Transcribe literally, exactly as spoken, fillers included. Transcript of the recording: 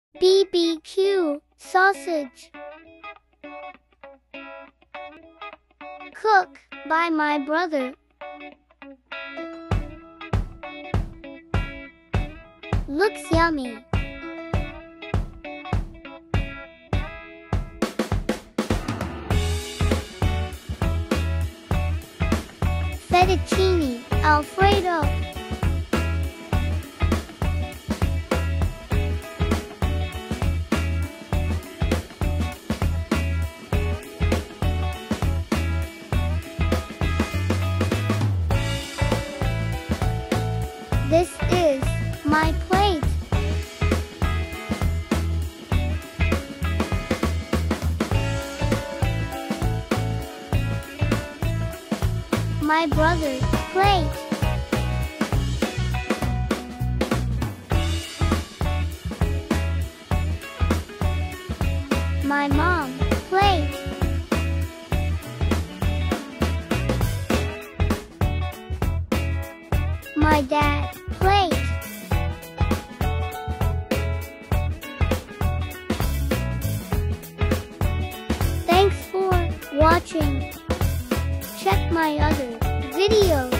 B B Q sausage. Cook by my brother. Looks yummy. Fettuccine Alfredo. This is my plate. My brother's plate. My mom's plate. My dad's plate. Thanks for watching. Check my other videos.